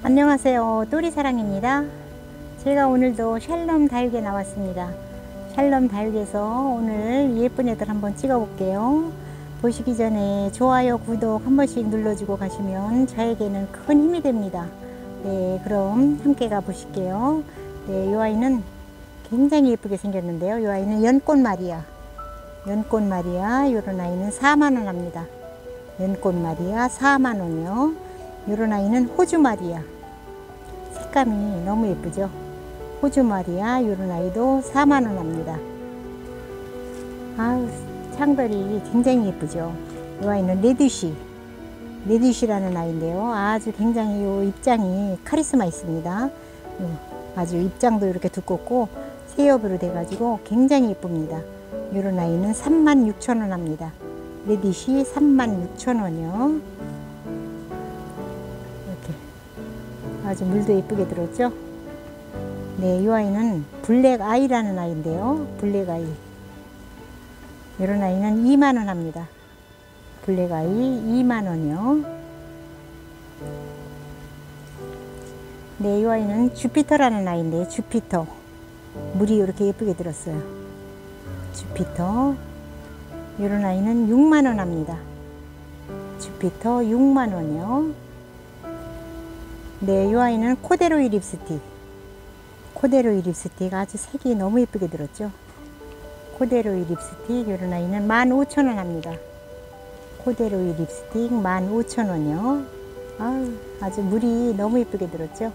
안녕하세요, 또리사랑입니다. 제가 오늘도 샬롬 다육에 나왔습니다. 샬롬 다육에서 오늘 예쁜 애들 한번 찍어 볼게요. 보시기 전에 좋아요, 구독 한 번씩 눌러주고 가시면 저에게는 큰 힘이 됩니다. 네, 그럼 함께 가보실게요. 네, 이 아이는 굉장히 예쁘게 생겼는데요. 이 아이는 연꽃마리아. 연꽃마리아, 이런 아이는 4만원 합니다. 연꽃마리아 4만원이요. 이런 아이는 호주마리아. 색감이 너무 예쁘죠. 호주마리아, 이런 아이도 4만원 합니다. 아우, 창별이 굉장히 예쁘죠. 이 아이는 레드시. 레드시라는 아이인데요. 아주 굉장히 이 입장이 카리스마 있습니다. 아주 입장도 이렇게 두껍고 새엽으로 돼가지고 굉장히 예쁩니다. 이런 아이는 36,000원 합니다. 레디시 36,000원이요. 이렇게 아주 물도 예쁘게 들었죠. 네, 이 아이는 블랙 아이라는 아이인데요. 블랙 아이. 이런 아이는 2만원 합니다. 블랙 아이 2만원이요. 네, 이 아이는 주피터라는 아이인데요. 주피터. 물이 이렇게 예쁘게 들었어요. 주피터. 이런 아이는 6만원 합니다. 주피터 6만원이요. 네, 이 아이는 코데로이 립스틱. 코데로이 립스틱 아주 색이 너무 예쁘게 들었죠. 코데로이 립스틱, 이런 아이는 15,000원 합니다. 코데로이 립스틱 15,000원이요. 아주 물이 너무 예쁘게 들었죠.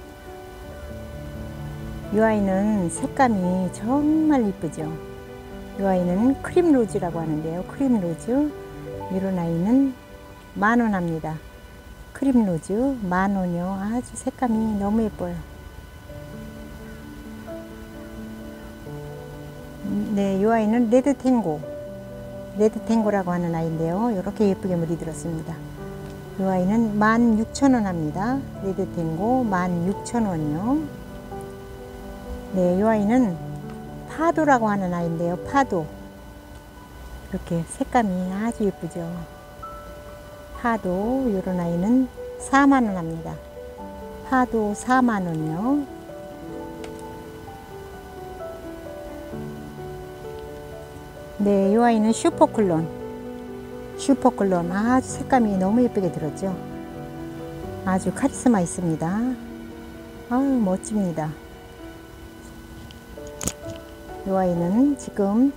이 아이는 색감이 정말 이쁘죠. 이 아이는 크림 로즈라고 하는데요. 크림 로즈. 이런 아이는 10,000원 합니다. 크림 로즈 10,000원이요. 아주 색감이 너무 예뻐요. 네, 이 아이는 레드 탱고. 레드 탱고라고 하는 아이인데요. 이렇게 예쁘게 물이 들었습니다. 이 아이는 16,000원 합니다. 레드 탱고 16,000원이요. 네, 이 아이는 파도라고 하는 아이인데요. 파도. 이렇게 색감이 아주 예쁘죠. 파도, 이런 아이는 4만원 합니다. 파도 4만원이요. 네, 이 아이는 슈퍼클론. 슈퍼클론. 아주 색감이 너무 예쁘게 들었죠. 아주 카리스마 있습니다. 아유, 멋집니다. 이 아이는 지금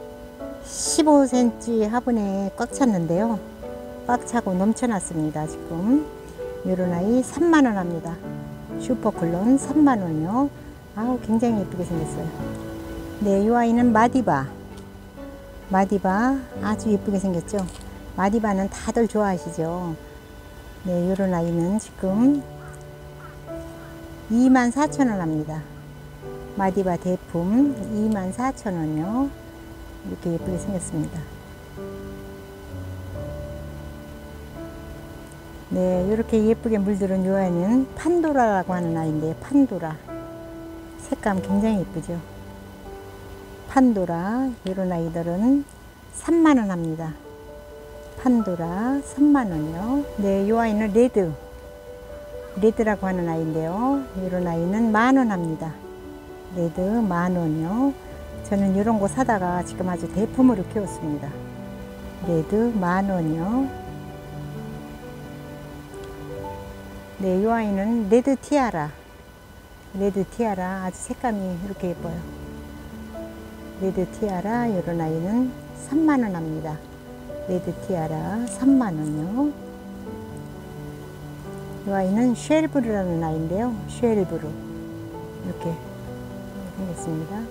15cm 화분에 꽉 찼는데요. 꽉 차고 넘쳐났습니다. 지금 이런 아이 3만원 합니다. 슈퍼클론 3만원이요. 아우, 굉장히 예쁘게 생겼어요. 네, 이 아이는 마디바. 마디바 아주 예쁘게 생겼죠. 마디바는 다들 좋아하시죠. 네, 이런 아이는 지금 24,000원 합니다. 마디바 대품 24,000원이요. 이렇게 예쁘게 생겼습니다. 네, 이렇게 예쁘게 물들은 요 아이는 판도라라고 하는 아이인데, 판도라. 색감 굉장히 예쁘죠. 판도라. 이런 아이들은 3만원 합니다. 판도라 3만원이요. 네, 요 아이는 레드. 레드라고 하는 아이인데요. 이런 아이는 10,000원 합니다. 레드 10,000원이요. 저는 이런 거 사다가 지금 아주 대품으로 키웠습니다. 레드 10,000원이요. 네, 이 아이는 레드 티아라. 레드 티아라. 아주 색감이 이렇게 예뻐요. 레드 티아라. 이런 아이는 3만원 합니다. 레드 티아라 3만원이요. 이 아이는 쉘브루라는 아이인데요. 쉘브루. 이렇게 생겼습니다.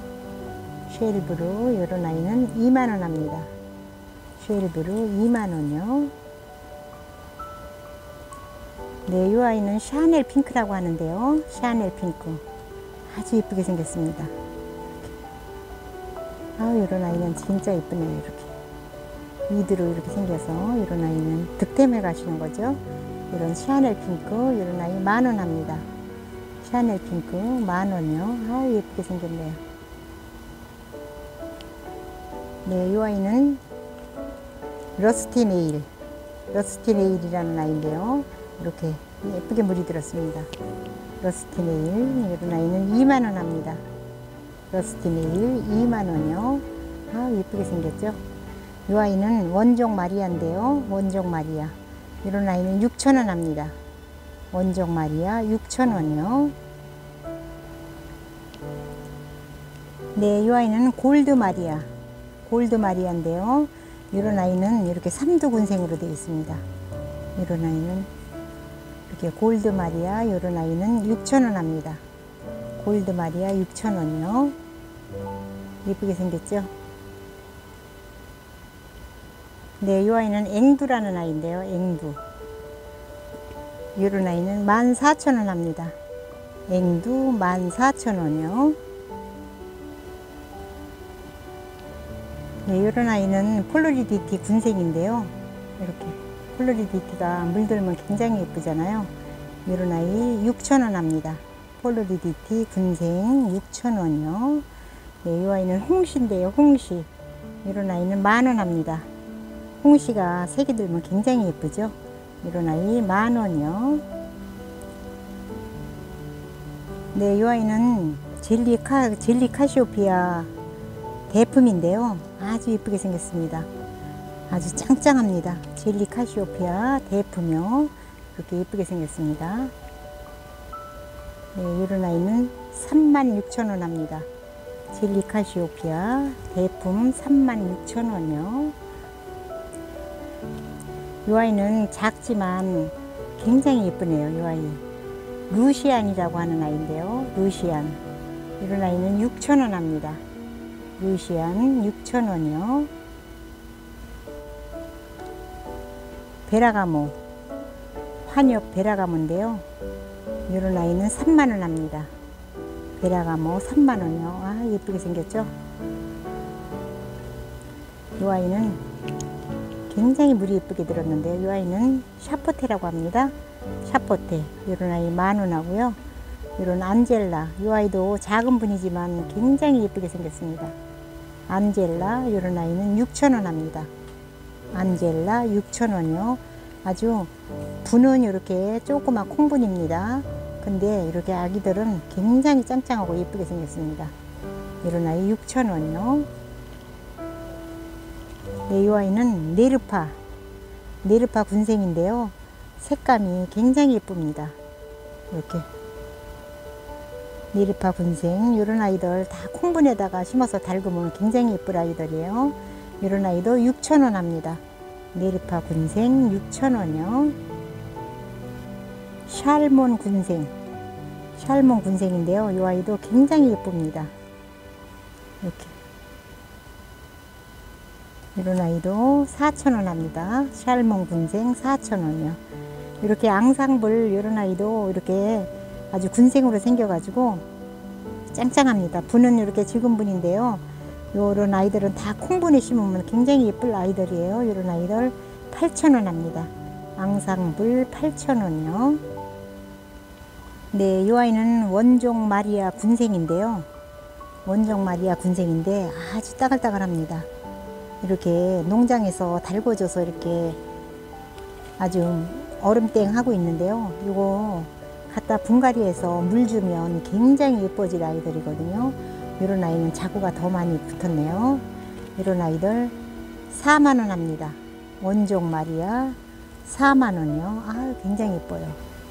쉘브루. 이런 아이는 2만원 합니다. 쉘브루 2만원이요. 네, 이 아이는 샤넬 핑크라고 하는데요. 샤넬 핑크. 아주 예쁘게 생겼습니다. 이런 아이는 진짜 예쁘네요. 이렇게 미드로 이렇게 생겨서 이런 아이는 득템해 가시는 거죠. 이런 샤넬 핑크. 이런 아이 10,000원 합니다. 샤넬 핑크 10,000원이요. 예쁘게 생겼네요. 네, 이 아이는 러스티 네일. 러스티 네일이라는 아이인데요. 이렇게 예쁘게 물이 들었습니다. 러스티 네일, 이런 아이는 2만원 합니다. 러스티 네일 2만원이요. 아, 예쁘게 생겼죠? 이 아이는 원종 마리아인데요. 원종 마리아. 이런 아이는 6,000원 합니다. 원종 마리아 6,000원이요. 네, 이 아이는 골드 마리아. 골드 마리아인데요. 이런 아이는 이렇게 3두 군생으로 되어 있습니다. 이런 아이는 이렇게 골드 마리아, 이런 아이는 6,000원 합니다. 골드 마리아 6,000원이요. 예쁘게 생겼죠? 네, 이 아이는 앵두라는 아이인데요. 앵두. 이런 아이는 14,000원 합니다. 앵두 14,000원이요. 네, 이런 아이는 폴로리디티 군생인데요. 이렇게 폴로리디티가 물들면 굉장히 예쁘잖아요. 이런 아이 6,000원 합니다. 폴로리디티 군생 6,000원이요. 네, 이 아이는 홍시인데요. 홍시. 이런 아이는 10,000원 합니다. 홍시가 색이 들면 굉장히 예쁘죠. 이런 아이 10,000원이요. 네, 이 아이는 젤리 카시오피아 대품인데요. 아주 예쁘게 생겼습니다. 아주 짱짱합니다. 젤리 카시오피아 대품이요. 이렇게 예쁘게 생겼습니다. 네, 이런 아이는 36,000원 합니다. 젤리 카시오피아 대품 36,000원이요. 이 아이는 작지만 굉장히 예쁘네요. 이 아이 루시안이라고 하는 아이인데요. 루시안. 이런 아이는 6,000원 합니다. 루시안 6,000원이요. 베라가모, 환엽 베라가모인데요. 이런 아이는 3만원 합니다. 베라가모 3만원이요. 아, 예쁘게 생겼죠? 이 아이는 굉장히 물이 예쁘게 들었는데요. 이 아이는 샤포테라고 합니다. 샤포테. 이런 아이 10,000원 하고요. 이런 안젤라. 이 아이도 작은 분이지만 굉장히 예쁘게 생겼습니다. 안젤라. 이런 아이는 6,000원 합니다. 안젤라 6,000원이요. 아주 분은 이렇게 조그만 콩분입니다. 근데 이렇게 아기들은 굉장히 짱짱하고 예쁘게 생겼습니다. 이런 아이 6,000원이요. 네, 이 아이는 네르파 군생인데요. 색감이 굉장히 예쁩니다. 이렇게 네르파 군생. 이런 아이들 다 콩분에다가 심어서 달구면 굉장히 예쁜 아이들이에요. 이런 아이도 6,000원 합니다. 네르파 군생 6,000원이요. 샬몬 군생. 샬몬 군생인데요. 이 아이도 굉장히 예쁩니다. 이렇게. 이런 아이도 4,000원 합니다. 샬몬 군생 4,000원이요. 이렇게 앙상블 이런 아이도 이렇게 아주 군생으로 생겨가지고 짱짱합니다. 분은 이렇게 지금 분인데요. 이런 아이들은 다 콩분에 심으면 굉장히 예쁠 아이들이에요. 이런 아이들 8,000원 합니다. 앙상블 8,000원이요. 네, 이 아이는 원종 마리아 군생인데요. 원종 마리아 군생인데 아주 따글따글합니다. 이렇게 농장에서 달궈져서 이렇게 아주 얼음땡 하고 있는데요. 이거 갖다 분갈이해서 물 주면 굉장히 예뻐질 아이들이거든요. 이런 아이는 자구가 더 많이 붙었네요. 이런 아이들 4만원 합니다. 원종 마리아 4만원이요. 아, 굉장히 예뻐요.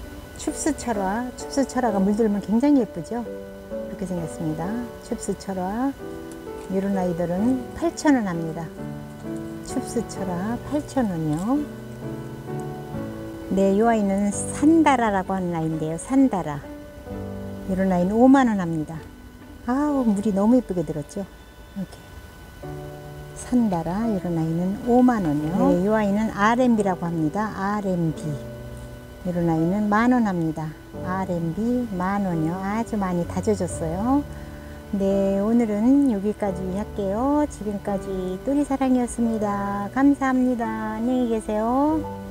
춥스철화가 물들면 굉장히 예쁘죠. 이렇게 생겼습니다. 춥스철화. 이런 아이들은 8,000원 합니다. 춥스철화 8,000원이요. 네, 이 아이는 산다라라고 하는 아이인데요. 산다라. 이런 아이는 5만원 합니다. 아우, 물이 너무 예쁘게 들었죠. 이렇게. 산다라. 이런 아이는 5만원이요. 네, 이 아이는 RMB라고 합니다. RMB. 이런 아이는 10,000원 합니다. RMB 10,000원이요. 아주 많이 다져졌어요. 네, 오늘은 여기까지 할게요. 지금까지 뚜리사랑이었습니다. 감사합니다. 안녕히 계세요.